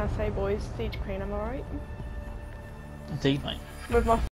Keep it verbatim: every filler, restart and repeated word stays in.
I say, boys? Siege Queen, am I right? Indeed, mate. With my